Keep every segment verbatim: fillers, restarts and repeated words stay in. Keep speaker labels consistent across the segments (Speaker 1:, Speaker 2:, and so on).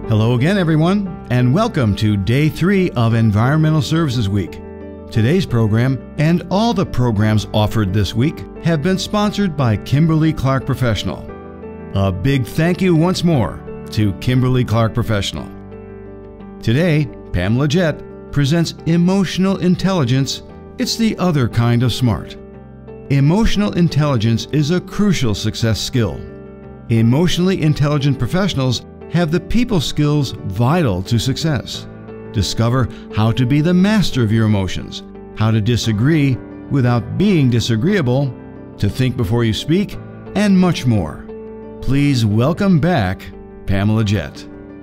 Speaker 1: Hello again, everyone, and welcome to Day three of Environmental Services Week. Today's program and all the programs offered this week have been sponsored by Kimberly-Clark Professional. A big thank you once more to Kimberly-Clark Professional. Today, Pamela Jett presents Emotional Intelligence. It's the other kind of smart. Emotional intelligence is a crucial success skill. Emotionally intelligent professionals have the people skills vital to success. Discover how to be the master of your emotions, how to disagree without being disagreeable, to think before you speak, and much more. Please welcome back Pamela Jett.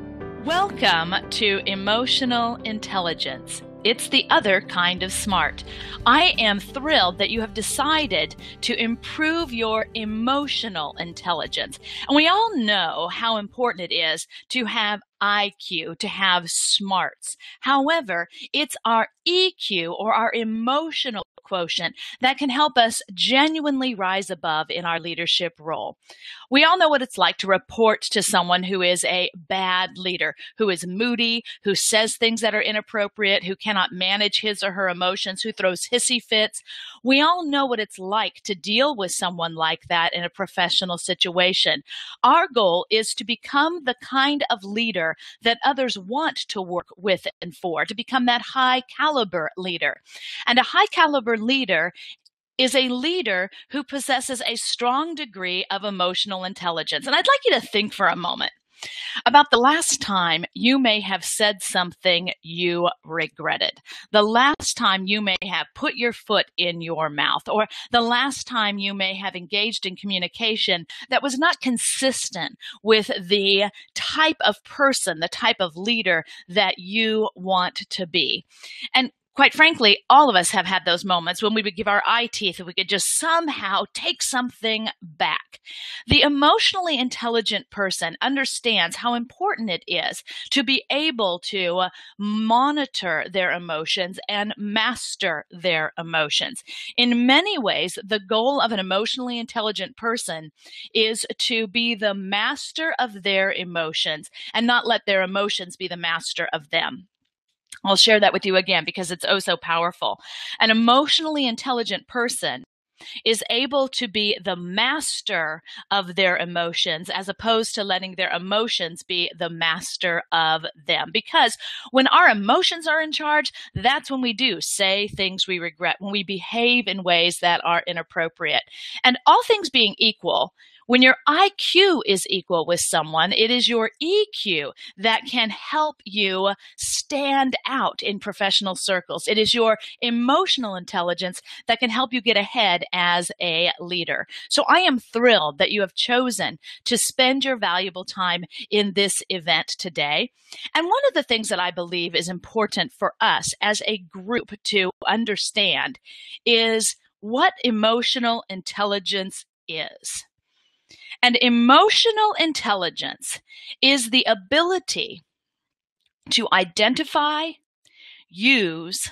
Speaker 2: Welcome to Emotional Intelligence. It's the other kind of smart. I am thrilled that you have decided to improve your emotional intelligence. And we all know how important it is to have I Q, to have smarts. However, it's our E Q, or our emotional quotient, that can help us genuinely rise above in our leadership role. We all know what it's like to report to someone who is a bad leader, who is moody, who says things that are inappropriate, who cannot manage his or her emotions, who throws hissy fits. We all know what it's like to deal with someone like that in a professional situation. Our goal is to become the kind of leader that others want to work with and for, to become that high caliber leader. And a high caliber leader is a leader who possesses a strong degree of emotional intelligence. And I'd like you to think for a moment about the last time you may have said something you regretted, the last time you may have put your foot in your mouth, or the last time you may have engaged in communication that was not consistent with the type of person, the type of leader that you want to be. And quite frankly, all of us have had those moments when we would give our eye teeth if we could just somehow take something back. The emotionally intelligent person understands how important it is to be able to monitor their emotions and master their emotions. In many ways, the goal of an emotionally intelligent person is to be the master of their emotions and not let their emotions be the master of them. I'll share that with you again because it's oh so powerful. An emotionally intelligent person is able to be the master of their emotions as opposed to letting their emotions be the master of them. Because when our emotions are in charge, that's when we do say things we regret, when we behave in ways that are inappropriate. And all things being equal, when your I Q is equal with someone, it is your E Q that can help you stand out in professional circles. It is your emotional intelligence that can help you get ahead as a leader. So I am thrilled that you have chosen to spend your valuable time in this event today. And one of the things that I believe is important for us as a group to understand is what emotional intelligence is. And emotional intelligence is the ability to identify, use,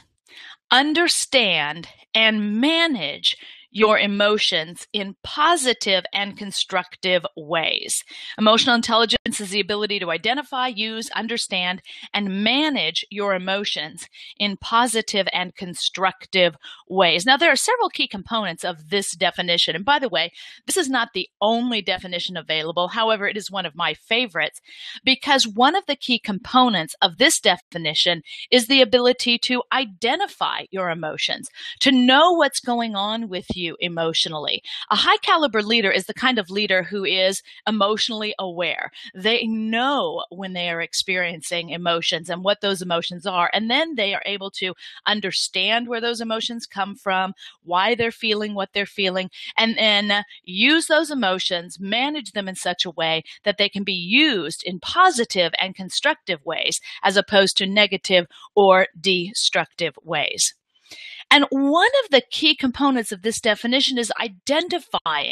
Speaker 2: understand, and manage your emotions in positive and constructive ways. Emotional intelligence is the ability to identify, use, understand, and manage your emotions in positive and constructive ways. Now, there are several key components of this definition. And by the way, this is not the only definition available. However, it is one of my favorites because one of the key components of this definition is the ability to identify your emotions, to know what's going on with you emotionally. A high caliber leader is the kind of leader who is emotionally aware. They know when they are experiencing emotions and what those emotions are, and then they are able to understand where those emotions come from, why they're feeling what they're feeling, and then use those emotions, manage them in such a way that they can be used in positive and constructive ways as opposed to negative or destructive ways. And one of the key components of this definition is identifying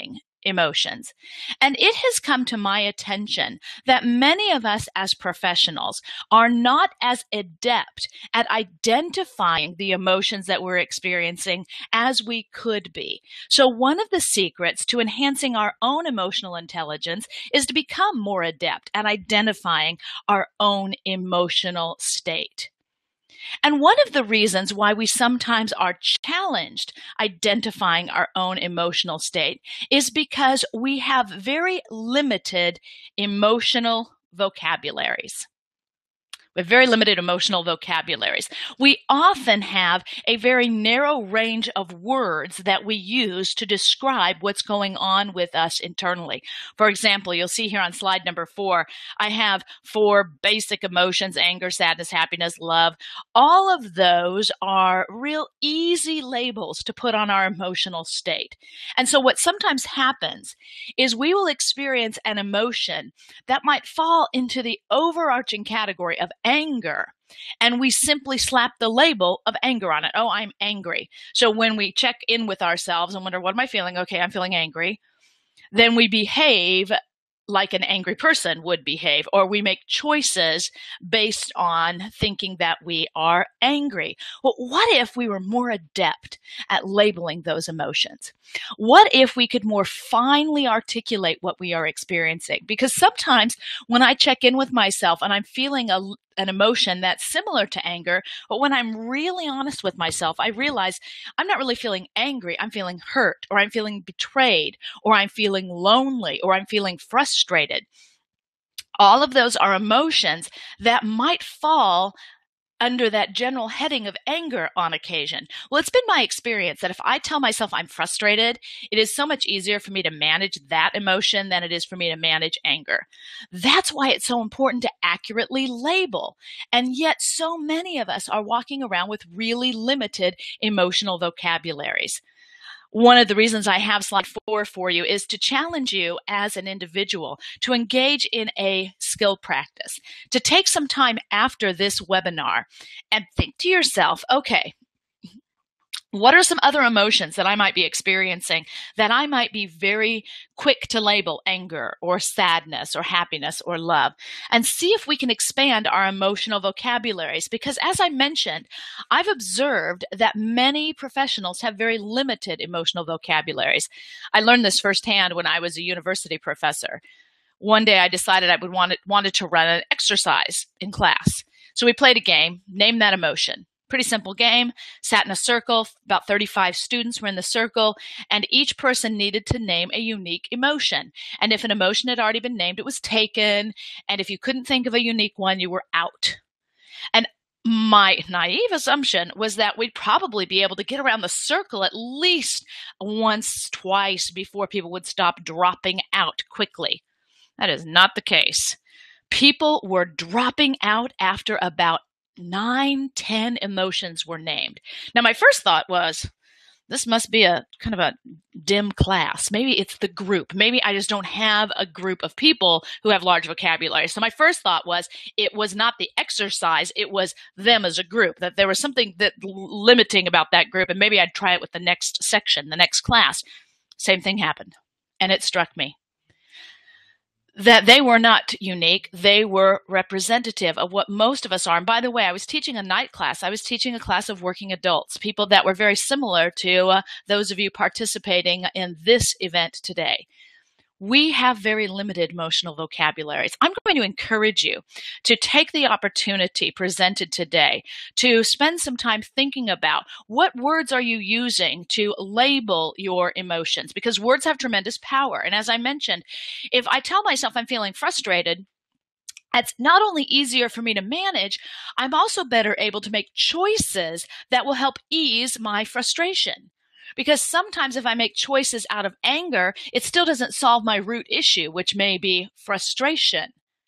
Speaker 2: emotions. And it has come to my attention that many of us as professionals are not as adept at identifying the emotions that we're experiencing as we could be. So one of the secrets to enhancing our own emotional intelligence is to become more adept at identifying our own emotional state. And one of the reasons why we sometimes are challenged identifying our own emotional state is because we have very limited emotional vocabularies. We have very limited emotional vocabularies. We often have a very narrow range of words that we use to describe what's going on with us internally. For example, you'll see here on slide number four, I have four basic emotions: anger, sadness, happiness, love. All of those are real easy labels to put on our emotional state. And so what sometimes happens is we will experience an emotion that might fall into the overarching category of anger, and we simply slap the label of anger on it. Oh, I'm angry. So when we check in with ourselves and wonder, what am I feeling? Okay, I'm feeling angry. Then we behave like an angry person would behave, or we make choices based on thinking that we are angry. Well, what if we were more adept at labeling those emotions? What if we could more finely articulate what we are experiencing? Because sometimes when I check in with myself and I'm feeling a, an emotion that's similar to anger, but when I'm really honest with myself, I realize I'm not really feeling angry. I'm feeling hurt, or I'm feeling betrayed, or I'm feeling lonely, or I'm feeling frustrated. All of those are emotions that might fall under that general heading of anger on occasion. Well, it's been my experience that if I tell myself I'm frustrated, it is so much easier for me to manage that emotion than it is for me to manage anger. That's why it's so important to accurately label. And yet so many of us are walking around with really limited emotional vocabularies. One of the reasons I have slide four for you is to challenge you as an individual to engage in a skill practice, to take some time after this webinar and think to yourself, okay, what are some other emotions that I might be experiencing that I might be very quick to label anger or sadness or happiness or love? And see if we can expand our emotional vocabularies. Because as I mentioned, I've observed that many professionals have very limited emotional vocabularies. I learned this firsthand when I was a university professor. One day I decided I would want it, wanted to run an exercise in class. So we played a game, name that emotion. Pretty simple game. Sat in a circle. About thirty-five students were in the circle, and each person needed to name a unique emotion. And if an emotion had already been named, it was taken. And if you couldn't think of a unique one, you were out. And my naive assumption was that we'd probably be able to get around the circle at least once, twice before people would stop dropping out quickly. That is not the case. People were dropping out after about nine, ten emotions were named. Now, my first thought was, this must be a kind of a dim class. Maybe it's the group. Maybe I just don't have a group of people who have large vocabulary. So my first thought was, it was not the exercise, it was them as a group, that there was something that limiting about that group, and maybe I'd try it with the next section, the next class. Same thing happened. And it struck me that they were not unique. They were representative of what most of us are. And by the way, I was teaching a night class. I was teaching a class of working adults, people that were very similar to uh, those of you participating in this event today. We have very limited emotional vocabularies. I'm going to encourage you to take the opportunity presented today to spend some time thinking about what words are you using to label your emotions, because words have tremendous power. And as I mentioned, if I tell myself I'm feeling frustrated, it's not only easier for me to manage, I'm also better able to make choices that will help ease my frustration. Because sometimes if I make choices out of anger, it still doesn't solve my root issue, which may be frustration.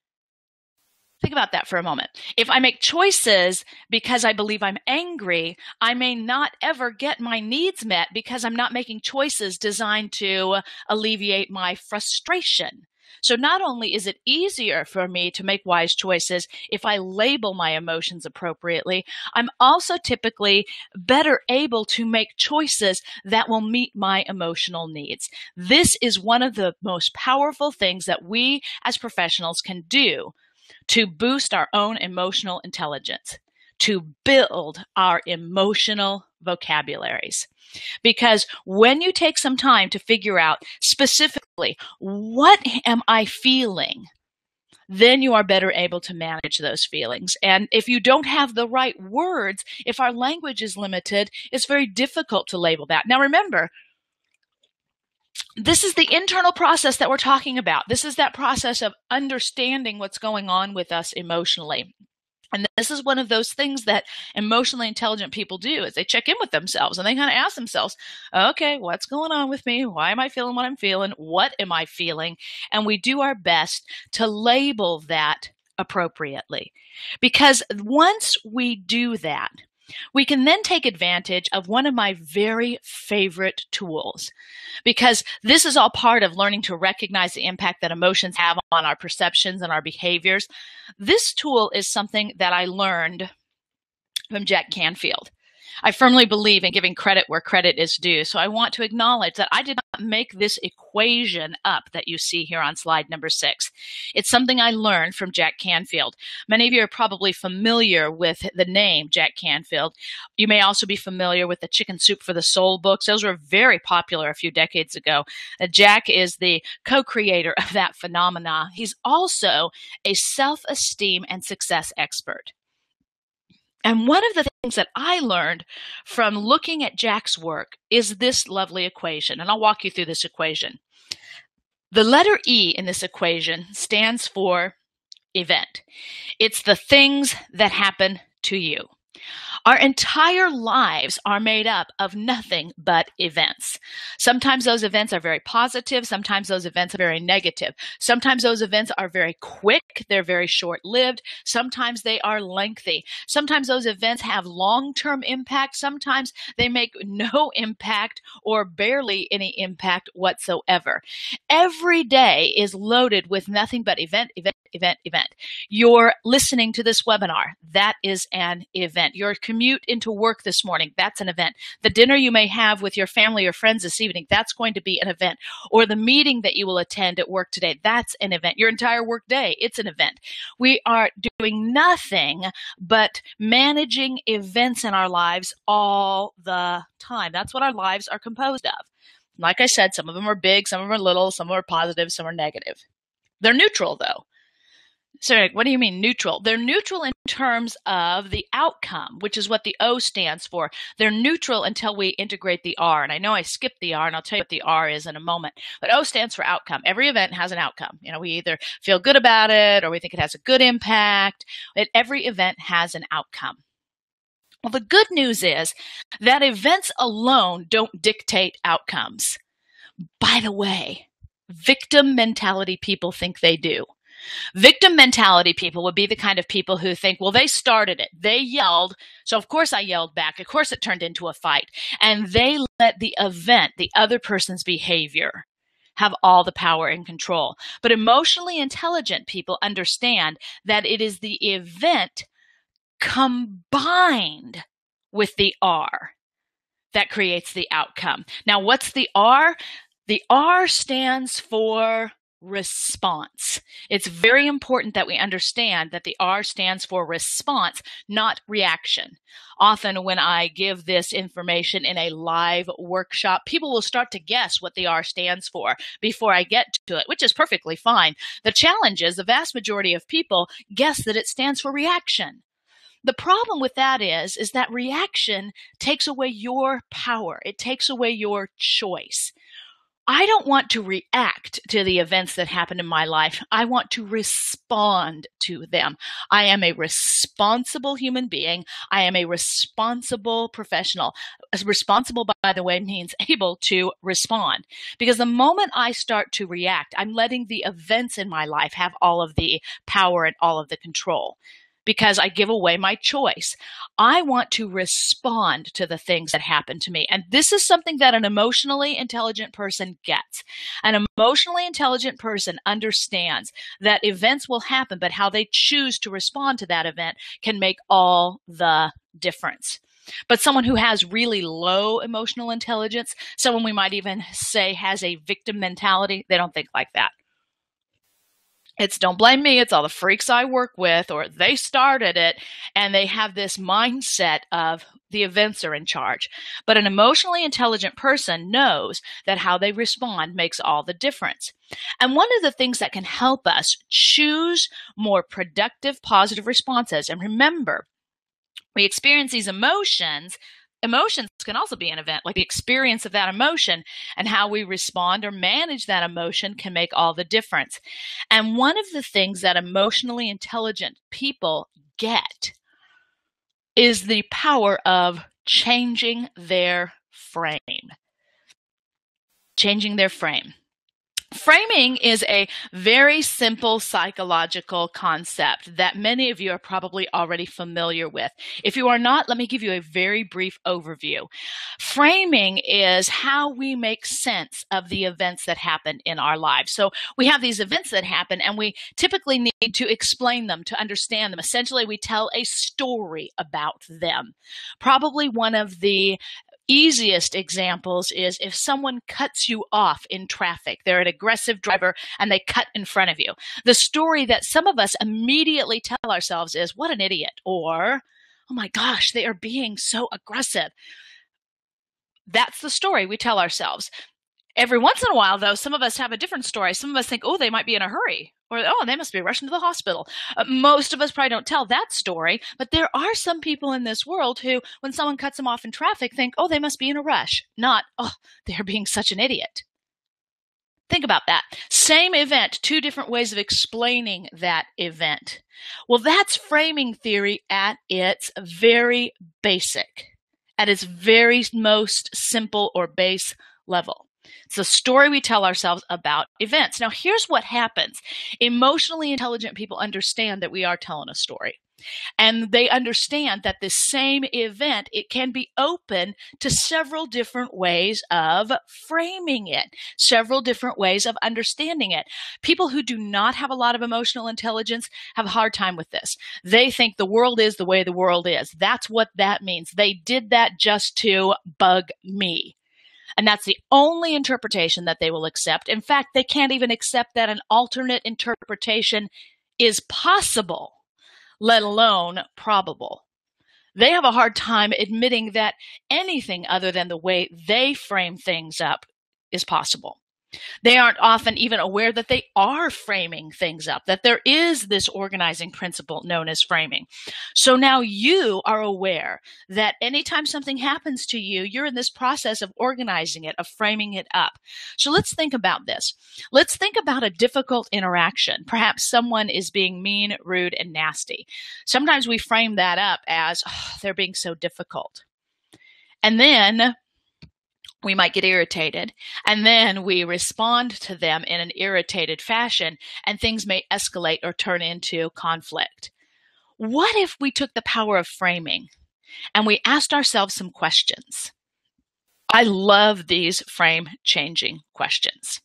Speaker 2: Think about that for a moment. If I make choices because I believe I'm angry, I may not ever get my needs met because I'm not making choices designed to alleviate my frustration. So not only is it easier for me to make wise choices if I label my emotions appropriately, I'm also typically better able to make choices that will meet my emotional needs. This is one of the most powerful things that we as professionals can do to boost our own emotional intelligence, to build our emotional vocabularies. Because when you take some time to figure out specifically, what am I feeling? Then you are better able to manage those feelings. And if you don't have the right words, if our language is limited, it's very difficult to label that. Now remember, this is the internal process that we're talking about. This is that process of understanding what's going on with us emotionally. And this is one of those things that emotionally intelligent people do, is they check in with themselves and they kind of ask themselves, okay, what's going on with me? Why am I feeling what I'm feeling? What am I feeling? And we do our best to label that appropriately. Because once we do that, we can then take advantage of one of my very favorite tools, because this is all part of learning to recognize the impact that emotions have on our perceptions and our behaviors. This tool is something that I learned from Jack Canfield. I firmly believe in giving credit where credit is due. So I want to acknowledge that I did not make this equation up that you see here on slide number six. It's something I learned from Jack Canfield. Many of you are probably familiar with the name Jack Canfield. You may also be familiar with the Chicken Soup for the Soul books. Those were very popular a few decades ago. Uh, Jack is the co-creator of that phenomena. He's also a self-esteem and success expert. And one of the things that I learned from looking at Jack's work is this lovely equation, and I'll walk you through this equation. The letter E in this equation stands for event. It's the things that happen to you. Our entire lives are made up of nothing but events. Sometimes those events are very positive. Sometimes those events are very negative. Sometimes those events are very quick. They're very short-lived. Sometimes they are lengthy. Sometimes those events have long-term impact. Sometimes they make no impact or barely any impact whatsoever. Every day is loaded with nothing but event, event, event, event. You're listening to this webinar. That is an event. Your commute into work this morning, that's an event. The dinner you may have with your family or friends this evening, that's going to be an event. Or the meeting that you will attend at work today, that's an event. Your entire work day, it's an event. We are doing nothing but managing events in our lives all the time. That's what our lives are composed of. Like I said, some of them are big, some of them are little, some are positive, some are negative. They're neutral though. So what do you mean neutral? They're neutral in terms of the outcome, which is what the O stands for. They're neutral until we integrate the R. And I know I skipped the R, and I'll tell you what the R is in a moment. But O stands for outcome. Every event has an outcome. You know, we either feel good about it or we think it has a good impact. But every event has an outcome. Well, the good news is that events alone don't dictate outcomes. By the way, victim mentality people think they do. Victim mentality people would be the kind of people who think, well, they started it. They yelled, so of course I yelled back. Of course it turned into a fight. And they let the event, the other person's behavior, have all the power and control. But emotionally intelligent people understand that it is the event combined with the R that creates the outcome. Now, what's the R? The R stands for response. It's very important that we understand that the R stands for response, not reaction. Often when I give this information in a live workshop, people will start to guess what the R stands for before I get to it, which is perfectly fine. The challenge is the vast majority of people guess that it stands for reaction. The problem with that is, is that reaction takes away your power. It takes away your choice. I don't want to react to the events that happen in my life. I want to respond to them. I am a responsible human being. I am a responsible professional. Responsible, by the way, means able to respond. Because the moment I start to react, I'm letting the events in my life have all of the power and all of the control. because I give away my choice. I want to respond to the things that happen to me. And this is something that an emotionally intelligent person gets. An emotionally intelligent person understands that events will happen, but how they choose to respond to that event can make all the difference. But someone who has really low emotional intelligence, someone we might even say has a victim mentality, they don't think like that. It's don't blame me, it's all the freaks I work with, or they started it, and they have this mindset of the events are in charge. But an emotionally intelligent person knows that how they respond makes all the difference. And one of the things that can help us choose more productive, positive responses, and remember, we experience these emotions. Emotions can also be an event, like the experience of that emotion and how we respond or manage that emotion can make all the difference. And one of the things that emotionally intelligent people get is the power of changing their frame. Changing their frame. Framing is a very simple psychological concept that many of you are probably already familiar with. If you are not, let me give you a very brief overview. Framing is how we make sense of the events that happen in our lives. So we have these events that happen, and we typically need to explain them, to understand them. Essentially, we tell a story about them. Probably one of the easiest examples is if someone cuts you off in traffic. They're an aggressive driver and they cut in front of you. The story that some of us immediately tell ourselves is, what an idiot, or, oh my gosh, they are being so aggressive. That's the story we tell ourselves. Every once in a while, though, some of us have a different story. Some of us think, oh, they might be in a hurry. Or, oh, they must be rushing to the hospital. Uh, most of us probably don't tell that story. But there are some people in this world who, when someone cuts them off in traffic, think, oh, they must be in a rush. Not, oh, they're being such an idiot. Think about that. Same event, two different ways of explaining that event. Well, that's framing theory at its very basic, at its very most simple or base level. It's a story we tell ourselves about events. Now, here's what happens. Emotionally intelligent people understand that we are telling a story. And they understand that the same event, it can be open to several different ways of framing it, several different ways of understanding it. People who do not have a lot of emotional intelligence have a hard time with this. They think the world is the way the world is. That's what that means. They did that just to bug me. And that's the only interpretation that they will accept. In fact, they can't even accept that an alternate interpretation is possible, let alone probable. They have a hard time admitting that anything other than the way they frame things up is possible. They aren't often even aware that they are framing things up, that there is this organizing principle known as framing. So now you are aware that anytime something happens to you, you're in this process of organizing it, of framing it up. So let's think about this. Let's think about a difficult interaction. Perhaps someone is being mean, rude, and nasty. Sometimes we frame that up as, oh, they're being so difficult. And then we might get irritated, and then we respond to them in an irritated fashion, and things may escalate or turn into conflict. What if we took the power of framing and we asked ourselves some questions? I love these frame-changing questions.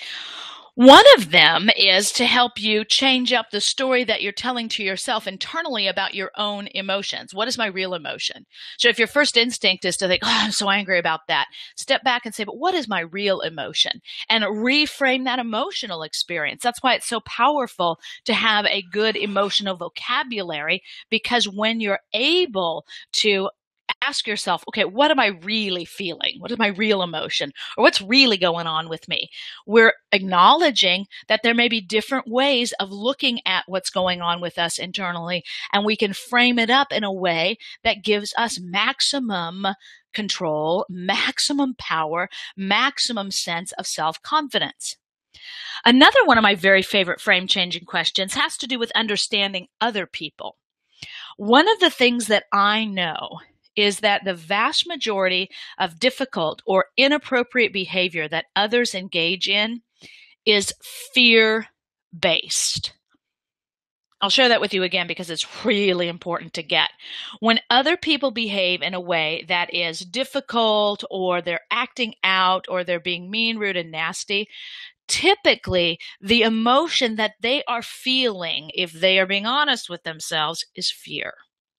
Speaker 2: One of them is to help you change up the story that you're telling to yourself internally about your own emotions. What is my real emotion? So if your first instinct is to think, oh, I'm so angry about that, step back and say, but what is my real emotion? And reframe that emotional experience. That's why it's so powerful to have a good emotional vocabulary, because when you're able to ask yourself, okay, what am I really feeling? What is my real emotion? Or what's really going on with me? We're acknowledging that there may be different ways of looking at what's going on with us internally, and we can frame it up in a way that gives us maximum control, maximum power, maximum sense of self-confidence. Another one of my very favorite frame-changing questions has to do with understanding other people. One of the things that I know is that the vast majority of difficult or inappropriate behavior that others engage in is fear-based. I'll share that with you again because it's really important to get. When other people behave in a way that is difficult, or they're acting out, or they're being mean, rude, and nasty, typically the emotion that they are feeling, if they are being honest with themselves, is fear.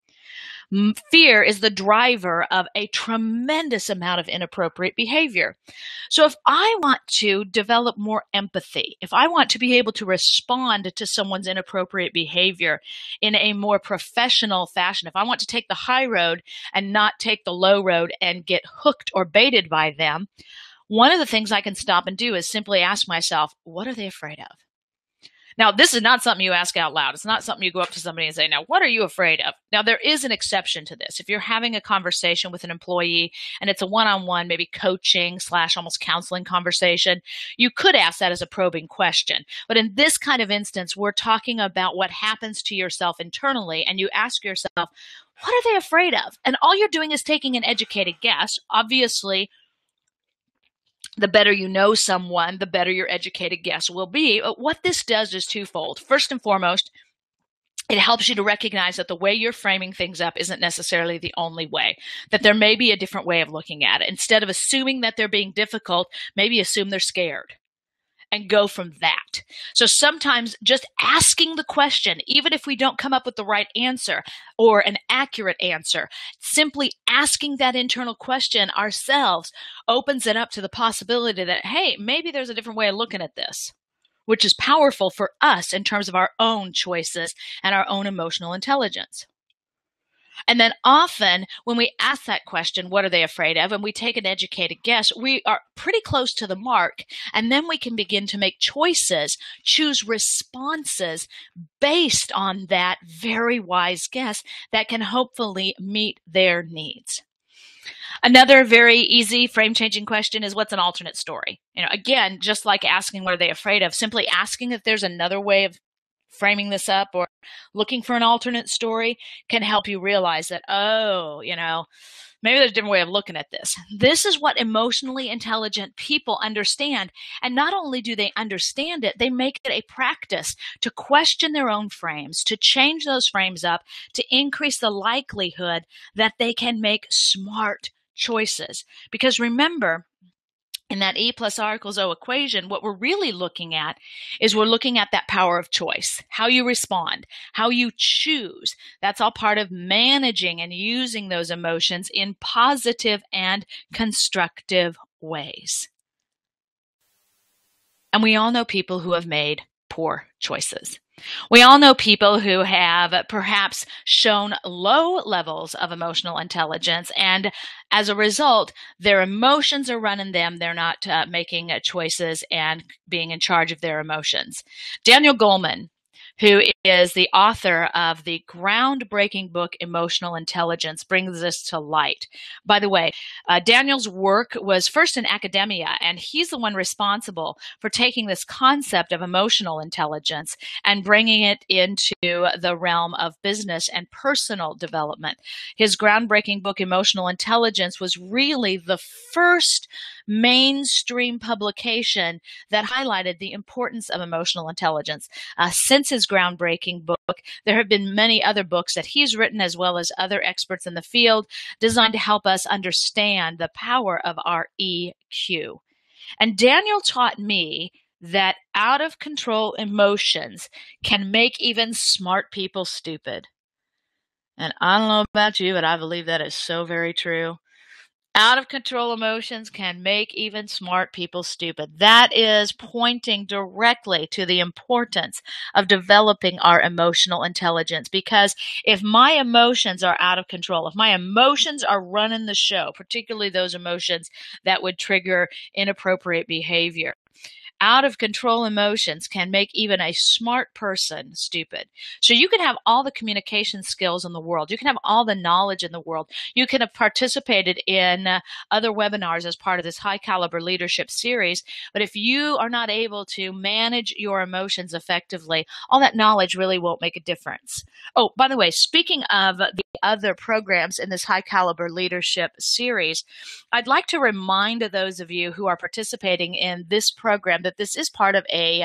Speaker 2: Fear is the driver of a tremendous amount of inappropriate behavior. So if I want to develop more empathy, if I want to be able to respond to someone's inappropriate behavior in a more professional fashion, if I want to take the high road and not take the low road and get hooked or baited by them, one of the things I can stop and do is simply ask myself, what are they afraid of? Now, this is not something you ask out loud. It's not something you go up to somebody and say, now, what are you afraid of? Now, there is an exception to this. If you're having a conversation with an employee and it's a one-on-one, maybe coaching slash almost counseling conversation, you could ask that as a probing question. But in this kind of instance, we're talking about what happens to yourself internally, and you ask yourself, what are they afraid of? And all you're doing is taking an educated guess. Obviously, the better you know someone, the better your educated guess will be. But what this does is twofold. First and foremost, it helps you to recognize that the way you're framing things up isn't necessarily the only way, that there may be a different way of looking at it. Instead of assuming that they're being difficult, maybe assume they're scared and go from that. So sometimes just asking the question, even if we don't come up with the right answer or an accurate answer, simply asking that internal question ourselves opens it up to the possibility that, hey, maybe there's a different way of looking at this, which is powerful for us in terms of our own choices and our own emotional intelligence. And then often when we ask that question, what are they afraid of? And we take an educated guess, we are pretty close to the mark. And then we can begin to make choices, choose responses based on that very wise guess that can hopefully meet their needs. Another very easy frame-changing question is, what's an alternate story? You know, again, just like asking what are they afraid of, simply asking if there's another way of framing this up or looking for an alternate story can help you realize that, oh, you know, maybe there's a different way of looking at this. This is what emotionally intelligent people understand. And not only do they understand it, they make it a practice to question their own frames, to change those frames up, to increase the likelihood that they can make smart choices. Because remember, in that E plus R equals O equation, what we're really looking at is we're looking at that power of choice, how you respond, how you choose. That's all part of managing and using those emotions in positive and constructive ways. And we all know people who have made poor choices. We all know people who have perhaps shown low levels of emotional intelligence, and as a result, their emotions are running them. They're not uh, making uh, choices and being in charge of their emotions. Daniel Goleman, who is the author of the groundbreaking book Emotional Intelligence, brings this to light. By the way, uh, Daniel's work was first in academia, and he's the one responsible for taking this concept of emotional intelligence and bringing it into the realm of business and personal development. His groundbreaking book Emotional Intelligence was really the first mainstream publication that highlighted the importance of emotional intelligence. Uh, since his groundbreaking book, there have been many other books that he's written, as well as other experts in the field, designed to help us understand the power of our E Q. And Daniel taught me that out of control emotions can make even smart people stupid. And I don't know about you, but I believe that is so very true. Out of control emotions can make even smart people stupid. That is pointing directly to the importance of developing our emotional intelligence. Because if my emotions are out of control, if my emotions are running the show, particularly those emotions that would trigger inappropriate behavior, out of control emotions can make even a smart person stupid. So you can have all the communication skills in the world. You can have all the knowledge in the world. You can have participated in uh, other webinars as part of this high caliber leadership series. But if you are not able to manage your emotions effectively, all that knowledge really won't make a difference. Oh, by the way, speaking of the other programs in this high caliber leadership series, I'd like to remind those of you who are participating in this program that this is part of a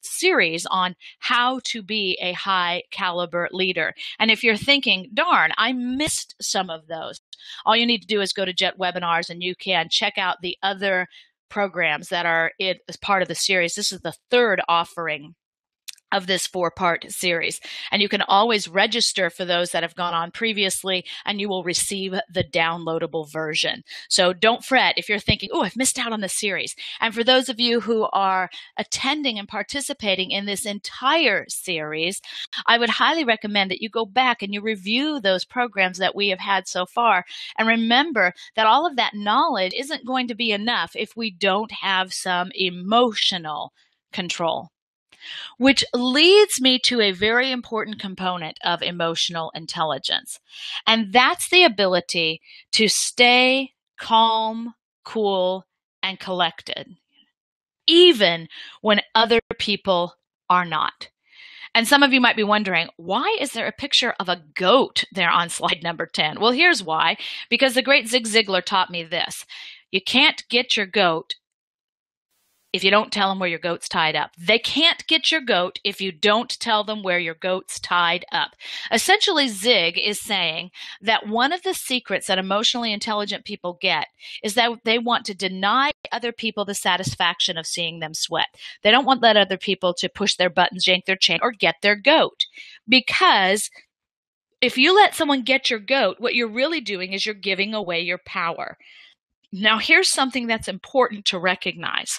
Speaker 2: series on how to be a high caliber leader. And if you're thinking, darn, I missed some of those, all you need to do is go to Jet Webinars and you can check out the other programs that are it as part of the series. This is the third offering of this four-part series. And you can always register for those that have gone on previously, and you will receive the downloadable version. So don't fret if you're thinking, oh, I've missed out on the series. And for those of you who are attending and participating in this entire series, I would highly recommend that you go back and you review those programs that we have had so far. And remember that all of that knowledge isn't going to be enough if we don't have some emotional control. Which leads me to a very important component of emotional intelligence, and that's the ability to stay calm, cool, and collected, even when other people are not. And some of you might be wondering, why is there a picture of a goat there on slide number ten? Well, here's why. Because the great Zig Ziglar taught me this. You can't get your goat if you don't tell them where your goat's tied up. They can't get your goat if you don't tell them where your goat's tied up. Essentially, Zig is saying that one of the secrets that emotionally intelligent people get is that they want to deny other people the satisfaction of seeing them sweat. They don't want that other people to push their buttons, yank their chain, or get their goat. Because if you let someone get your goat, what you're really doing is you're giving away your power. Now, here's something that's important to recognize.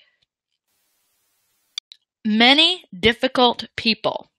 Speaker 2: Many difficult people,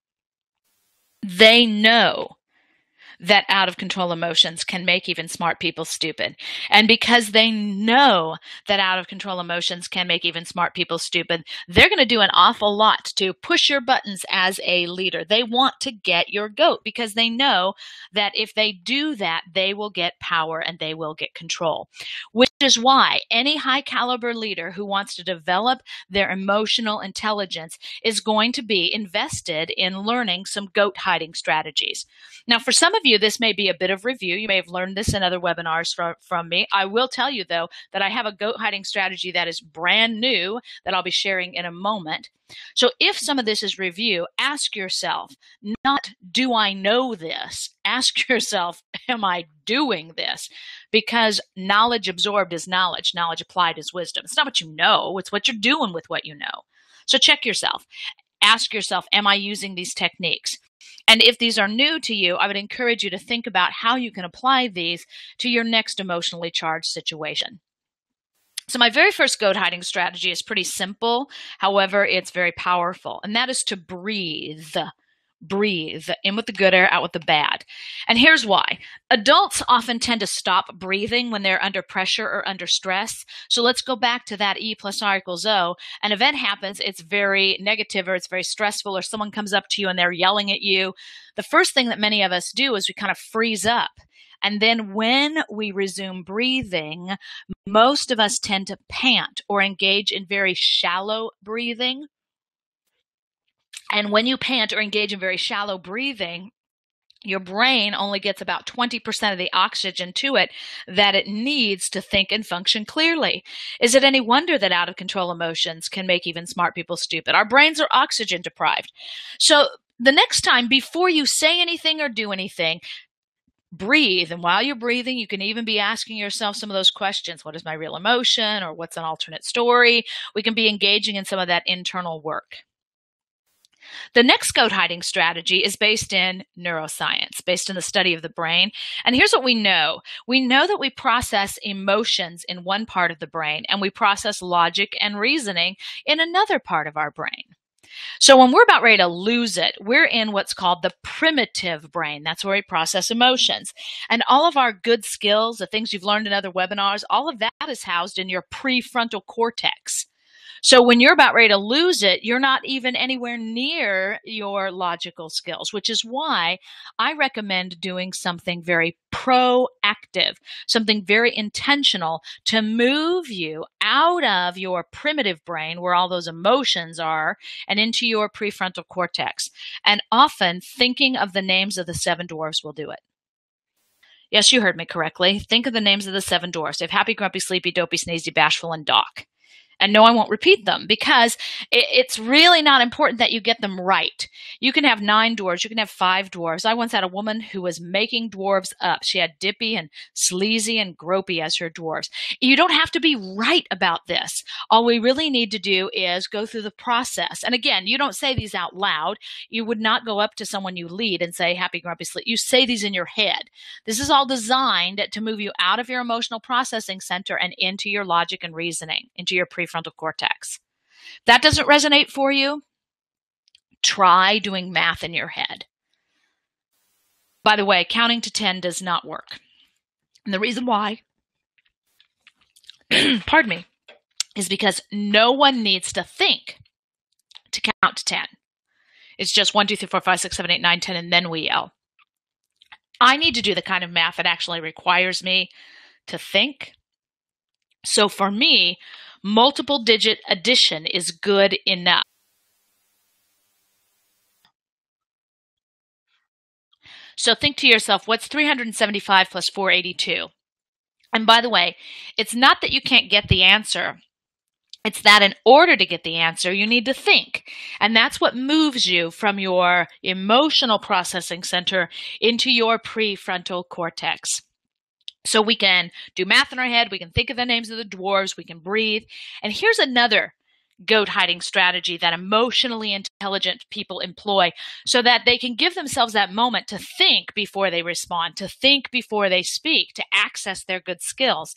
Speaker 2: they know that out of control emotions can make even smart people stupid. And because they know that out of control emotions can make even smart people stupid, they're going to do an awful lot to push your buttons as a leader. They want to get your goat because they know that if they do that, they will get power and they will get control. Which is why any high caliber leader who wants to develop their emotional intelligence is going to be invested in learning some goat hiding strategies. Now, for some of you, this may be a bit of review. You may have learned this in other webinars from, from me. I will tell you, though, that I have a goat hiding strategy that is brand new that I'll be sharing in a moment. So if some of this is review, ask yourself, not do I know this? Ask yourself, am I doing this? Because knowledge absorbed is knowledge. Knowledge applied is wisdom. It's not what you know. It's what you're doing with what you know. So check yourself. Ask yourself, am I using these techniques? And if these are new to you, I would encourage you to think about how you can apply these to your next emotionally charged situation. So my very first goat hiding strategy is pretty simple. However, it's very powerful, and that is to breathe. Breathe. In with the good air, out with the bad. And here's why. Adults often tend to stop breathing when they're under pressure or under stress. So let's go back to that E plus R equals O. An event happens, it's very negative or it's very stressful, or someone comes up to you and they're yelling at you. The first thing that many of us do is we kind of freeze up. And then when we resume breathing, most of us tend to pant or engage in very shallow breathing. And when you pant or engage in very shallow breathing, your brain only gets about twenty percent of the oxygen to it that it needs to think and function clearly. Is it any wonder that out of control emotions can make even smart people stupid? Our brains are oxygen deprived. So the next time, before you say anything or do anything, breathe. And while you're breathing, you can even be asking yourself some of those questions. What is my real emotion? Or what's an alternate story? We can be engaging in some of that internal work. The next goat hiding strategy is based in neuroscience, based in the study of the brain. And here's what we know. We know that we process emotions in one part of the brain, and we process logic and reasoning in another part of our brain. So when we're about ready to lose it, we're in what's called the primitive brain. That's where we process emotions. And all of our good skills, the things you've learned in other webinars, all of that is housed in your prefrontal cortex. So when you're about ready to lose it, you're not even anywhere near your logical skills, which is why I recommend doing something very proactive, something very intentional to move you out of your primitive brain where all those emotions are and into your prefrontal cortex. And often thinking of the names of the seven dwarfs will do it. Yes, you heard me correctly. Think of the names of the seven dwarfs. They have happy, grumpy, sleepy, dopey, sneezy, bashful, and doc. And no, I won't repeat them because it, it's really not important that you get them right. You can have nine dwarves. You can have five dwarves. I once had a woman who was making dwarves up. She had Dippy and Sleazy and Gropey as her dwarves. You don't have to be right about this. All we really need to do is go through the process. And again, you don't say these out loud. You would not go up to someone you lead and say, happy, grumpy, sleep. You say these in your head. This is all designed to move you out of your emotional processing center and into your logic and reasoning, into your prefrontal cortex. If that doesn't resonate for you, try doing math in your head. By the way, counting to ten does not work. And the reason why, pardon me, is because no one needs to think to count to ten. It's just one, two, three, four, five, six, seven, eight, nine, ten, and then we yell. I need to do the kind of math that actually requires me to think. So for me, multiple digit addition is good enough. So think to yourself, what's three hundred seventy-five plus four hundred eighty-two? And by the way, it's not that you can't get the answer. It's that in order to get the answer, you need to think. And that's what moves you from your emotional processing center into your prefrontal cortex. So we can do math in our head, we can think of the names of the dwarves, we can breathe. And here's another goat hiding strategy that emotionally intelligent people employ so that they can give themselves that moment to think before they respond, to think before they speak, to access their good skills.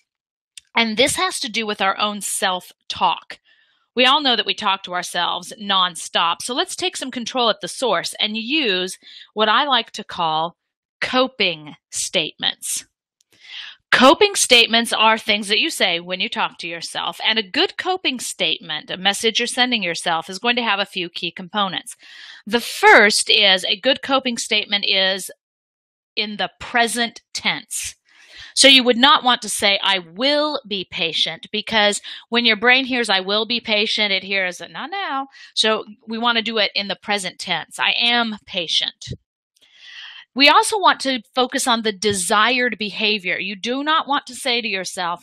Speaker 2: And this has to do with our own self-talk. We all know that we talk to ourselves nonstop. So let's take some control at the source and use what I like to call coping statements. Coping statements are things that you say when you talk to yourself, and a good coping statement, a message you're sending yourself, is going to have a few key components. The first is a good coping statement is in the present tense. So you would not want to say, I will be patient, because when your brain hears, I will be patient, it hears, not now. So we want to do it in the present tense. I am patient. We also want to focus on the desired behavior. You do not want to say to yourself,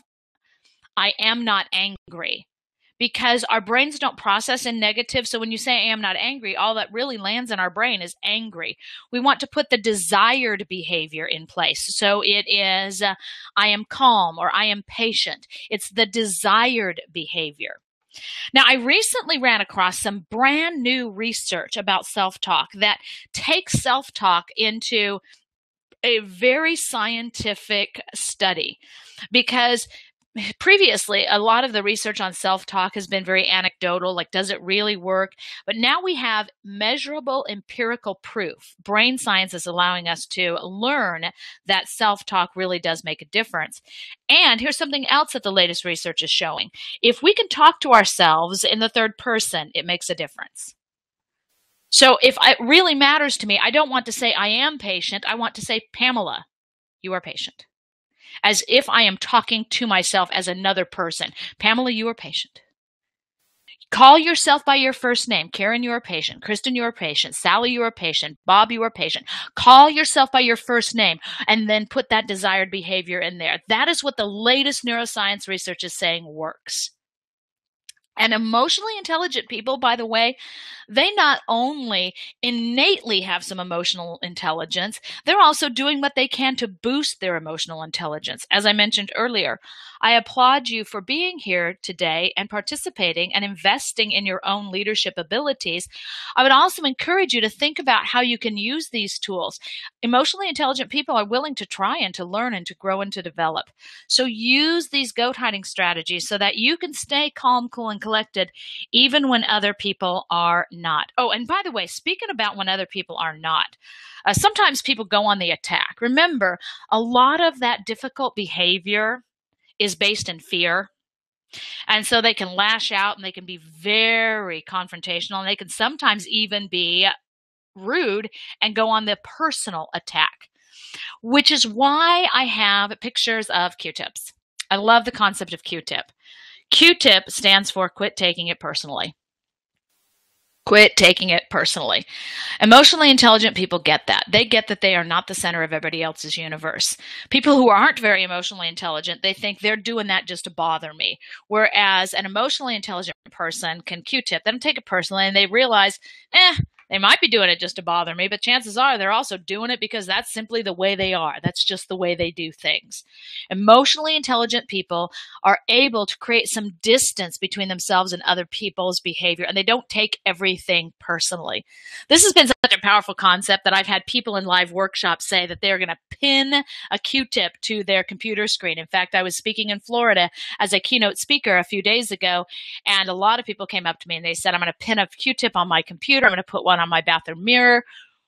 Speaker 2: I am not angry, because our brains don't process in negative. So when you say I am not angry, all that really lands in our brain is angry. We want to put the desired behavior in place. So it is, uh, I am calm or I am patient. It's the desired behavior. Now, I recently ran across some brand new research about self-talk that takes self-talk into a very scientific study, because previously, a lot of the research on self-talk has been very anecdotal, like does it really work? But now we have measurable empirical proof. Brain science is allowing us to learn that self-talk really does make a difference. And here's something else that the latest research is showing. If we can talk to ourselves in the third person, it makes a difference. So if it really matters to me, I don't want to say I am patient. I want to say, Pamela, you are patient. As if I am talking to myself as another person. Pamela, you are patient. Call yourself by your first name. Karen, you are patient. Kristen, you are patient. Sally, you are patient. Bob, you are patient. Call yourself by your first name and then put that desired behavior in there. That is what the latest neuroscience research is saying works. And emotionally intelligent people, by the way, they not only innately have some emotional intelligence, they're also doing what they can to boost their emotional intelligence. As I mentioned earlier, I applaud you for being here today and participating and investing in your own leadership abilities. I would also encourage you to think about how you can use these tools. Emotionally intelligent people are willing to try and to learn and to grow and to develop. So use these goat hiding strategies so that you can stay calm, cool, and collected even when other people are not. Oh, and by the way, speaking about when other people are not, uh, sometimes people go on the attack. Remember, a lot of that difficult behavior is based in fear. And so they can lash out and they can be very confrontational, and they can sometimes even be rude and go on the personal attack, which is why I have pictures of Q-tips. I love the concept of Q-tip. Q-tip stands for quit taking it personally. Quit taking it personally. Emotionally intelligent people get that. They get that they are not the center of everybody else's universe. People who aren't very emotionally intelligent, they think they're doing that just to bother me. Whereas an emotionally intelligent person can Q-tip. They don't take it personally, and they realize, eh, they might be doing it just to bother me, but chances are they're also doing it because that's simply the way they are. That's just the way they do things. Emotionally intelligent people are able to create some distance between themselves and other people's behavior, and they don't take everything personally. This has been such a powerful concept that I've had people in live workshops say that they're going to pin a Q-tip to their computer screen. In fact, I was speaking in Florida as a keynote speaker a few days ago, and a lot of people came up to me and they said, I'm going to pin a Q-tip on my computer. I'm going to put one on my bathroom mirror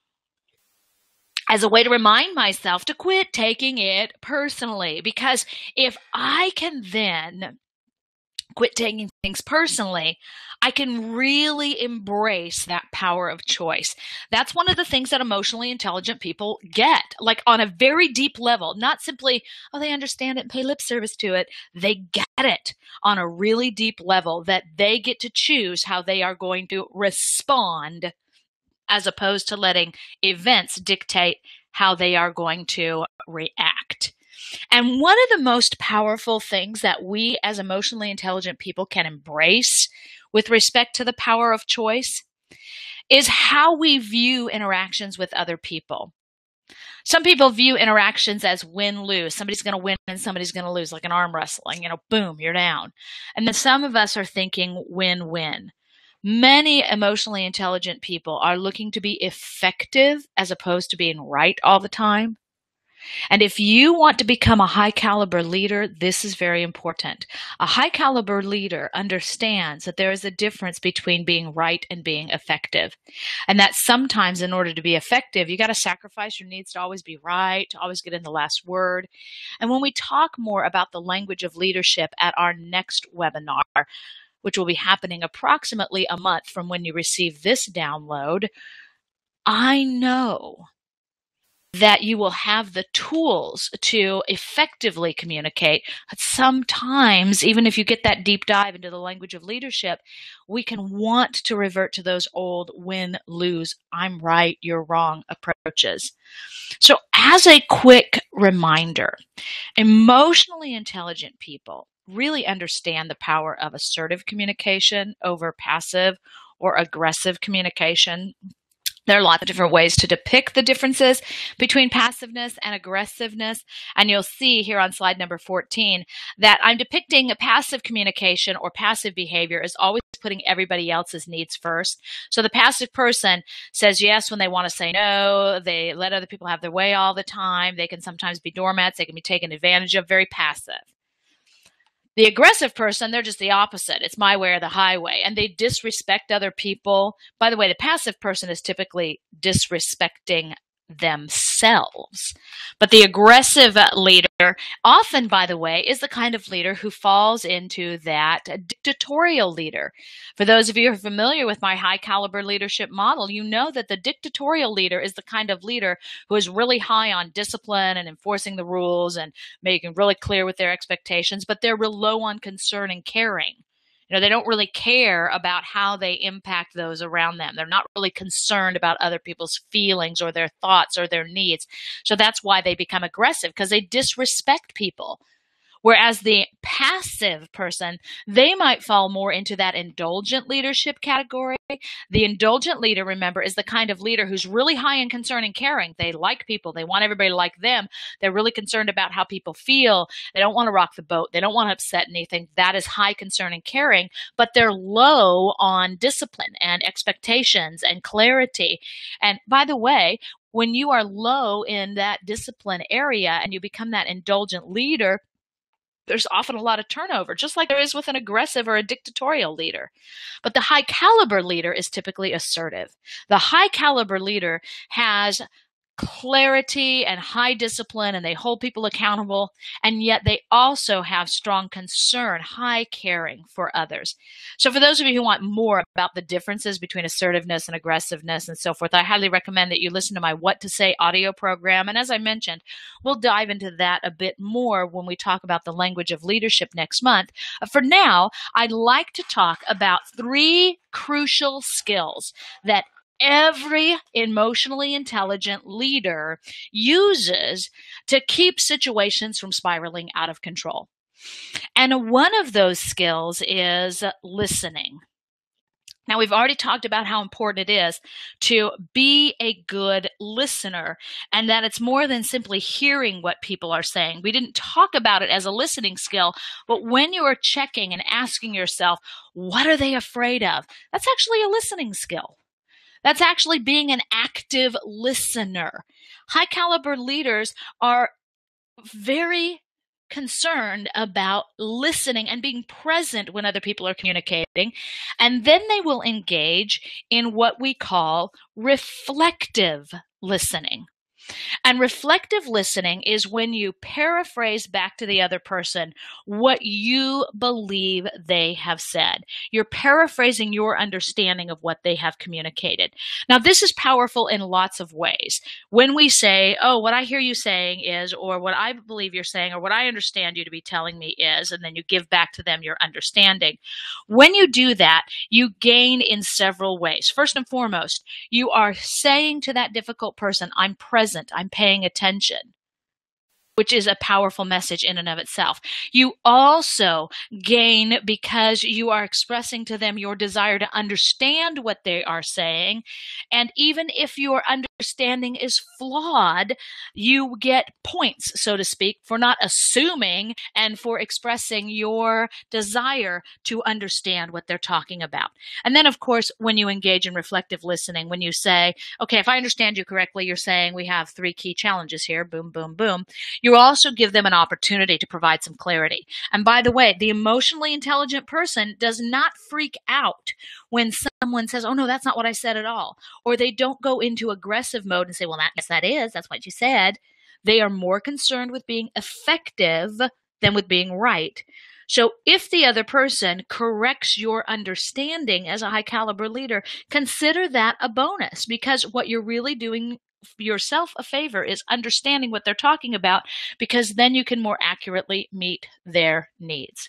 Speaker 2: as a way to remind myself to quit taking it personally. Because if I can then quit taking things personally, I can really embrace that power of choice. That's one of the things that emotionally intelligent people get, like on a very deep level, not simply, oh, they understand it and pay lip service to it. They get it on a really deep level that they get to choose how they are going to respond, as opposed to letting events dictate how they are going to react. And one of the most powerful things that we as emotionally intelligent people can embrace with respect to the power of choice is how we view interactions with other people. Some people view interactions as win-lose. Somebody's going to win and somebody's going to lose, like an arm wrestling. You know, boom, you're down. And then some of us are thinking win-win. Many emotionally intelligent people are looking to be effective as opposed to being right all the time. And if you want to become a high caliber leader, this is very important. A high caliber leader understands that there is a difference between being right and being effective. And that sometimes in order to be effective, you got to sacrifice your needs to always be right, to always get in the last word. And when we talk more about the language of leadership at our next webinar, which will be happening approximately a month from when you receive this download, I know that you will have the tools to effectively communicate. But sometimes, even if you get that deep dive into the language of leadership, we can want to revert to those old win-lose, I'm right, you're wrong approaches. So as a quick reminder, emotionally intelligent people really understand the power of assertive communication over passive or aggressive communication. There are lots of different ways to depict the differences between passiveness and aggressiveness. And you'll see here on slide number fourteen that I'm depicting a passive communication or passive behavior as always putting everybody else's needs first. So the passive person says yes when they want to say no. They let other people have their way all the time. They can sometimes be doormats. They can be taken advantage of. Very passive. The aggressive person, they're just the opposite. It's my way or the highway. And they disrespect other people. By the way, the passive person is typically disrespecting themselves. But the aggressive leader, often, by the way, is the kind of leader who falls into that dictatorial leader. For those of you who are familiar with my high caliber leadership model, you know that the dictatorial leader is the kind of leader who is really high on discipline and enforcing the rules and making really clear with their expectations, but they're real low on concern and caring. You know, they don't really care about how they impact those around them. They're not really concerned about other people's feelings or their thoughts or their needs. So that's why they become aggressive, because they disrespect people. Whereas the passive person, they might fall more into that indulgent leadership category. The indulgent leader, remember, is the kind of leader who's really high in concern and caring. They like people. They want everybody to like them. They're really concerned about how people feel. They don't want to rock the boat. They don't want to upset anything. That is high concern and caring, but they're low on discipline and expectations and clarity. And by the way, when you are low in that discipline area and you become that indulgent leader, there's often a lot of turnover, just like there is with an aggressive or a dictatorial leader. But the high caliber leader is typically assertive. The high caliber leader has clarity and high discipline, and they hold people accountable, and yet they also have strong concern, high caring for others. So for those of you who want more about the differences between assertiveness and aggressiveness and so forth, I highly recommend that you listen to my What to Say audio program. And as I mentioned, we'll dive into that a bit more when we talk about the language of leadership next month. For now, I'd like to talk about three crucial skills that every emotionally intelligent leader uses to keep situations from spiraling out of control. And one of those skills is listening. Now, we've already talked about how important it is to be a good listener, and that it's more than simply hearing what people are saying. We didn't talk about it as a listening skill, but when you are checking and asking yourself, what are they afraid of? That's actually a listening skill. That's actually being an active listener. High caliber leaders are very concerned about listening and being present when other people are communicating. And then they will engage in what we call reflective listening. And reflective listening is when you paraphrase back to the other person what you believe they have said. You're paraphrasing your understanding of what they have communicated. Now, this is powerful in lots of ways. When we say, oh, what I hear you saying is, or what I believe you're saying, or what I understand you to be telling me is, and then you give back to them your understanding. When you do that, you gain in several ways. First and foremost, you are saying to that difficult person, I'm present. I'm paying attention, which is a powerful message in and of itself. You also gain because you are expressing to them your desire to understand what they are saying. And even if your understanding is flawed, you get points, so to speak, for not assuming and for expressing your desire to understand what they're talking about. And then, of course, when you engage in reflective listening, when you say, okay, if I understand you correctly, you're saying we have three key challenges here, boom, boom, boom. You also give them an opportunity to provide some clarity. And by the way, the emotionally intelligent person does not freak out when someone says, oh, no, that's not what I said at all. Or they don't go into aggressive mode and say, well, that, yes, that is. That's what you said. They are more concerned with being effective than with being right. So if the other person corrects your understanding as a high caliber leader, consider that a bonus, because what you're really doing yourself a favor is understanding what they're talking about, because then you can more accurately meet their needs.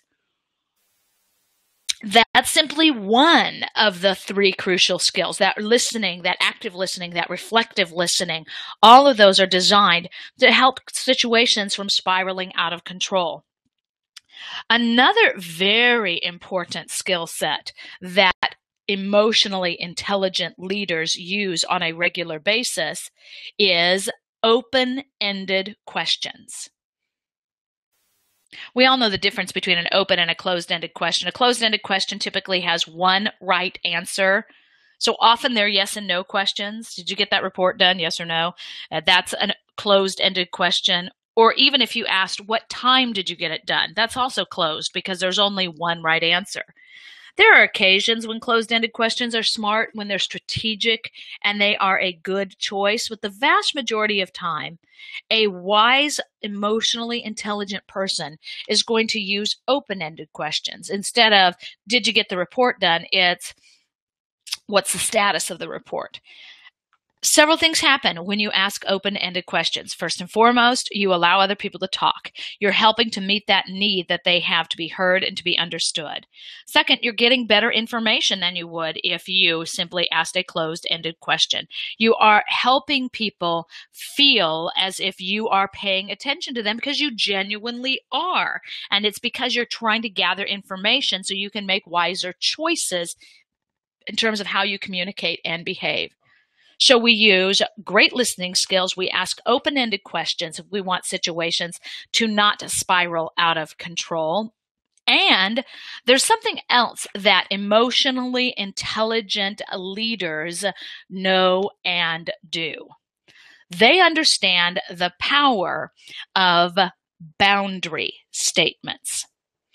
Speaker 2: That's simply one of the three crucial skills, that listening, that active listening, that reflective listening. All of those are designed to help situations from spiraling out of control. Another very important skill set that emotionally intelligent leaders use on a regular basis is open-ended questions. We all know the difference between an open and a closed-ended question. A closed-ended question typically has one right answer. So often they're yes and no questions. Did you get that report done? Yes or no? Uh, that's a closed-ended question. Or even if you asked, what time did you get it done? That's also closed because there's only one right answer. There are occasions when closed-ended questions are smart, when they're strategic, and they are a good choice. But the vast majority of time, a wise, emotionally intelligent person is going to use open-ended questions. Instead of, did you get the report done? It's, what's the status of the report? Several things happen when you ask open-ended questions. First and foremost, you allow other people to talk. You're helping to meet that need that they have to be heard and to be understood. Second, you're getting better information than you would if you simply asked a closed-ended question. You are helping people feel as if you are paying attention to them, because you genuinely are. And it's because you're trying to gather information so you can make wiser choices in terms of how you communicate and behave. So we use great listening skills. We ask open-ended questions if we want situations to not spiral out of control. And there's something else that emotionally intelligent leaders know and do. They understand the power of boundary statements.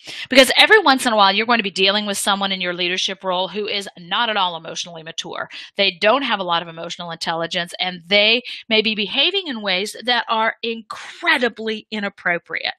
Speaker 2: Because every once in a while, you're going to be dealing with someone in your leadership role who is not at all emotionally mature. They don't have a lot of emotional intelligence, and they may be behaving in ways that are incredibly inappropriate.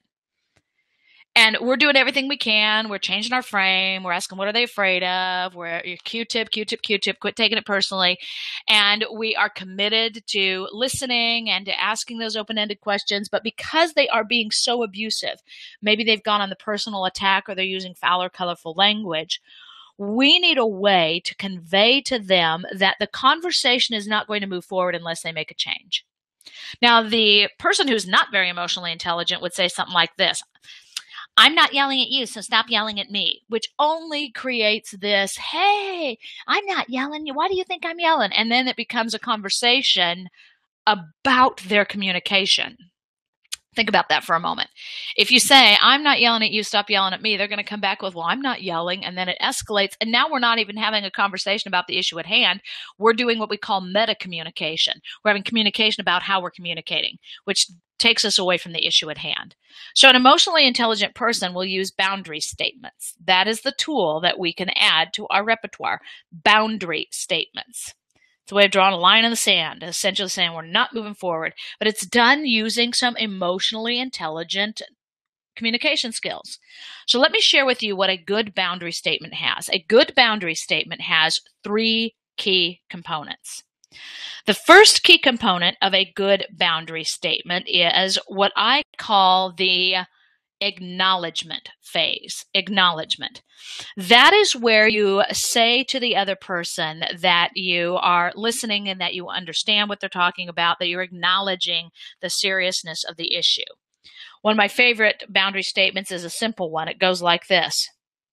Speaker 2: And we're doing everything we can. We're changing our frame. We're asking, what are they afraid of? We're Q-tip, Q-tip, Q-tip, quit taking it personally. And we are committed to listening and to asking those open-ended questions. But because they are being so abusive, maybe they've gone on the personal attack or they're using foul or colorful language, we need a way to convey to them that the conversation is not going to move forward unless they make a change. Now, the person who's not very emotionally intelligent would say something like this: I'm not yelling at you, so stop yelling at me, which only creates this, hey, I'm not yelling. Why do you think I'm yelling? And then it becomes a conversation about their communication. Think about that for a moment. If you say, I'm not yelling at you, stop yelling at me, they're going to come back with, well, I'm not yelling. And then it escalates. And now we're not even having a conversation about the issue at hand. We're doing what we call meta communication. We're having communication about how we're communicating, which takes us away from the issue at hand. So an emotionally intelligent person will use boundary statements. That is the tool that we can add to our repertoire, boundary statements. It's a way of drawing a line in the sand, essentially saying we're not moving forward, but it's done using some emotionally intelligent communication skills. So let me share with you what a good boundary statement has. A good boundary statement has three key components. The first key component of a good boundary statement is what I call the acknowledgement phase. Acknowledgement. That is where you say to the other person that you are listening and that you understand what they're talking about, that you're acknowledging the seriousness of the issue. One of my favorite boundary statements is a simple one. It goes like this: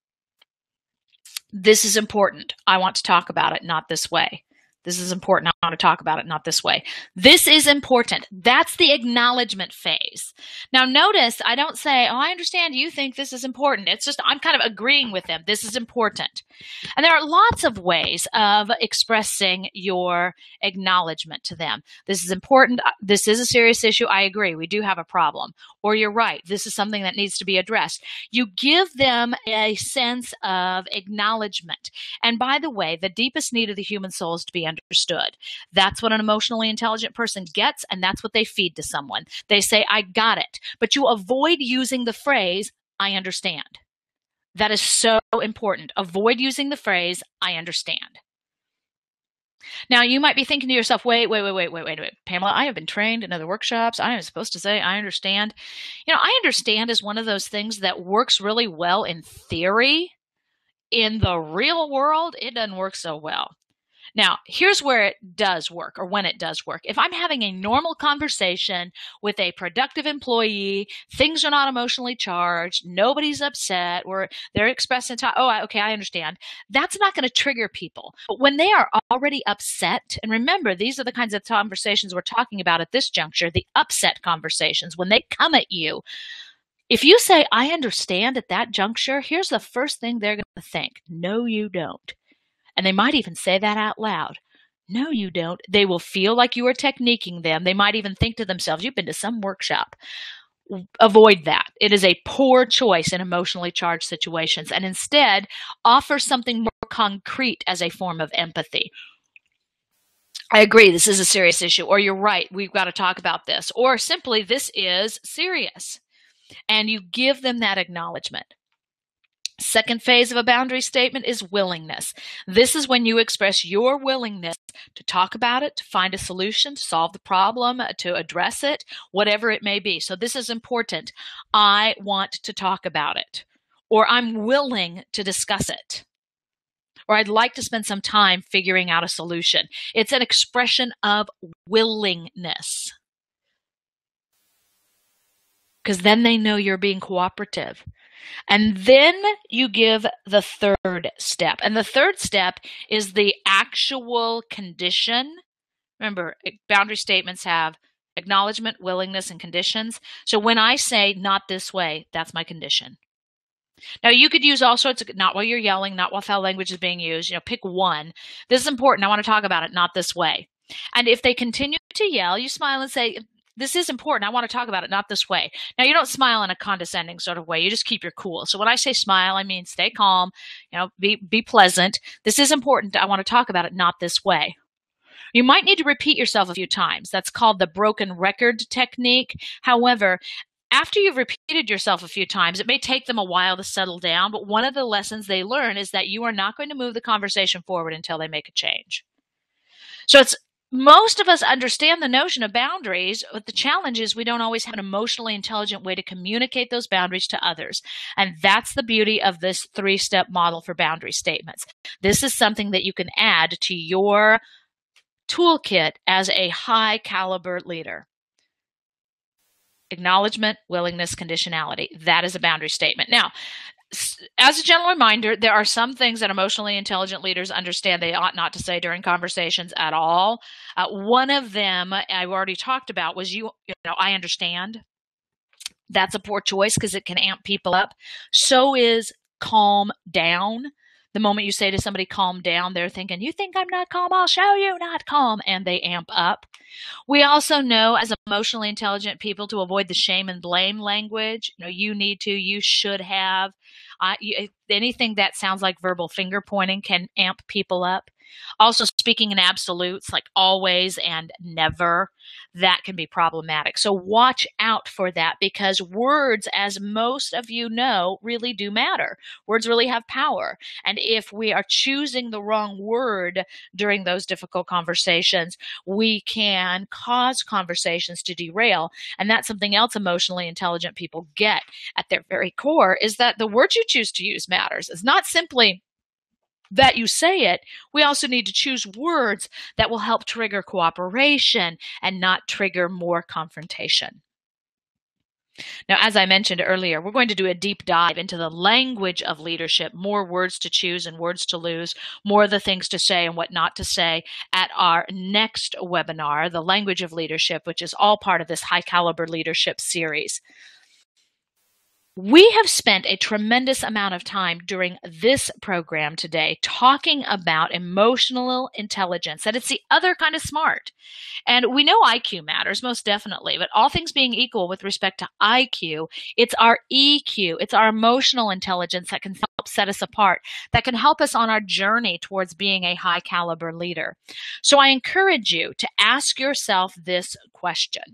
Speaker 2: this is important. I want to talk about it, not this way. This is important. I want to talk about it, not this way. This is important. That's the acknowledgement phase. Now notice, I don't say, oh, I understand you think this is important. It's just, I'm kind of agreeing with them. This is important. And there are lots of ways of expressing your acknowledgement to them. This is important. This is a serious issue. I agree. We do have a problem. Or you're right. This is something that needs to be addressed. You give them a sense of acknowledgement. And by the way, the deepest need of the human soul is to be understood. That's what an emotionally intelligent person gets, and that's what they feed to someone. They say, I got it. But you avoid using the phrase, I understand. That is so important. Avoid using the phrase, I understand. Now, you might be thinking to yourself, wait, wait, wait, wait, wait, wait, wait. Pamela, I have been trained in other workshops. I am supposed to say, I understand. You know, I understand is one of those things that works really well in theory. In the real world, it doesn't work so well. Now, here's where it does work, or when it does work. If I'm having a normal conversation with a productive employee, things are not emotionally charged, nobody's upset, or they're expressing, t- oh, okay, I understand. That's not going to trigger people. But when they are already upset, and remember, these are the kinds of conversations we're talking about at this juncture, the upset conversations, when they come at you, if you say, I understand at that juncture, here's the first thing they're going to think. No, you don't. And they might even say that out loud. No, you don't. They will feel like you are techniquing them. They might even think to themselves, you've been to some workshop. Avoid that. It is a poor choice in emotionally charged situations. And instead, offer something more concrete as a form of empathy. I agree, this is a serious issue. Or you're right, we've got to talk about this. Or simply, this is serious. And you give them that acknowledgement. Second phase of a boundary statement is willingness. This is when you express your willingness to talk about it, to find a solution, to solve the problem, to address it, whatever it may be. So this is important. I want to talk about it, or I'm willing to discuss it, or I'd like to spend some time figuring out a solution. It's an expression of willingness, because then they know you're being cooperative. And then you give the third step. And the third step is the actual condition. Remember, boundary statements have acknowledgement, willingness, and conditions. So when I say not this way, that's my condition. Now, you could use all sorts of, not while you're yelling, not while foul language is being used. You know, pick one. This is important. I want to talk about it, not this way. And if they continue to yell, you smile and say, This is important. I want to talk about it not this way. Now, you don't smile in a condescending sort of way. You just keep your cool. So when I say smile, I mean stay calm, you know, be, be pleasant. This is important. I want to talk about it not this way. You might need to repeat yourself a few times. That's called the broken record technique. However, after you've repeated yourself a few times, it may take them a while to settle down, but one of the lessons they learn is that you are not going to move the conversation forward until they make a change. So it's most of us understand the notion of boundaries, but the challenge is we don't always have an emotionally intelligent way to communicate those boundaries to others. And that's the beauty of this three-step model for boundary statements. This is something that you can add to your toolkit as a high caliber leader. Acknowledgement, willingness, conditionality. That is a boundary statement. Now, as a general reminder, there are some things that emotionally intelligent leaders understand they ought not to say during conversations at all. Uh, one of them I've already talked about was, you, you know, I understand. That's a poor choice because it can amp people up. So is calm down. The moment you say to somebody, calm down, they're thinking, you think I'm not calm? I'll show you not calm. And they amp up. We also know as emotionally intelligent people to avoid the shame and blame language. You know, you need to, you should have. Uh, you, anything that sounds like verbal finger pointing can amp people up. Also, speaking in absolutes like always and never, that can be problematic. So watch out for that, because words, as most of you know, really do matter. Words really have power. And if we are choosing the wrong word during those difficult conversations, we can cause conversations to derail. And that's something else emotionally intelligent people get at their very core, is that the words you choose to use matters. It's not simply that you say it. We also need to choose words that will help trigger cooperation and not trigger more confrontation. Now, as I mentioned earlier, we're going to do a deep dive into the language of leadership, more words to choose and words to lose, more of the things to say and what not to say at our next webinar, The Language of Leadership, which is all part of this high caliber leadership series. We have spent a tremendous amount of time during this program today talking about emotional intelligence, that it's the other kind of smart. And we know I Q matters, most definitely, but all things being equal with respect to I Q, it's our E Q, it's our emotional intelligence that can help set us apart, that can help us on our journey towards being a high caliber leader. So I encourage you to ask yourself this question: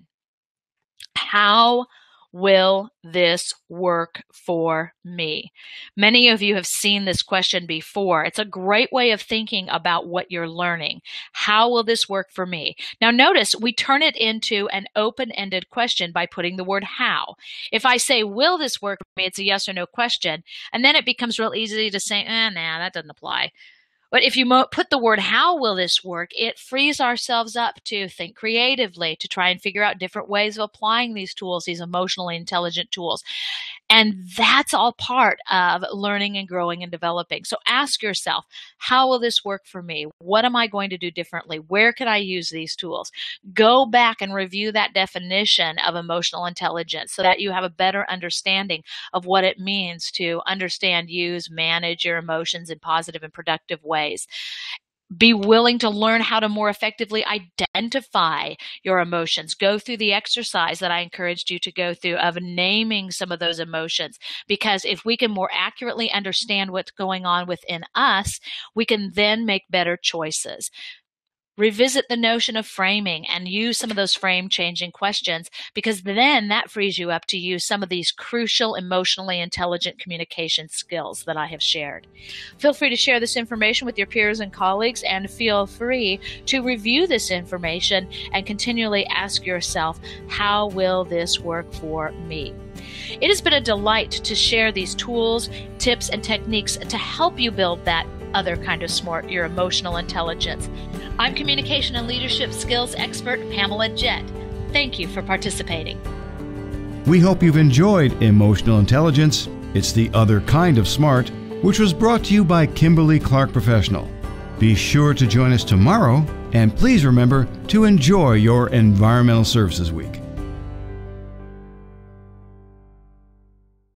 Speaker 2: how will this work for me? Many of you have seen this question before. It's a great way of thinking about what you're learning. How will this work for me? Now notice we turn it into an open-ended question by putting the word how. If I say, will this work for me? It's a yes or no question. And then it becomes real easy to say, eh, nah, that doesn't apply. But if you mo- put the word, how will this work, it frees ourselves up to think creatively, to try and figure out different ways of applying these tools, these emotionally intelligent tools. And that's all part of learning and growing and developing. So ask yourself, how will this work for me? What am I going to do differently? Where can I use these tools? Go back and review that definition of emotional intelligence so that you have a better understanding of what it means to understand, use, manage your emotions in positive and productive ways. Be willing to learn how to more effectively identify your emotions. Go through the exercise that I encouraged you to go through of naming some of those emotions, because if we can more accurately understand what's going on within us, we can then make better choices. Revisit the notion of framing and use some of those frame-changing questions, because then that frees you up to use some of these crucial emotionally intelligent communication skills that I have shared. Feel free to share this information with your peers and colleagues, and feel free to review this information and continually ask yourself, how will this work for me? It has been a delight to share these tools, tips, and techniques to help you build that other kind of smart, your emotional intelligence. I'm communication and leadership skills expert Pamela Jett. Thank you for participating.
Speaker 1: We hope you've enjoyed Emotional Intelligence, It's the Other Kind of Smart, which was brought to you by Kimberly Clark Professional. Be sure to join us tomorrow, and please remember to enjoy your Environmental Services Week.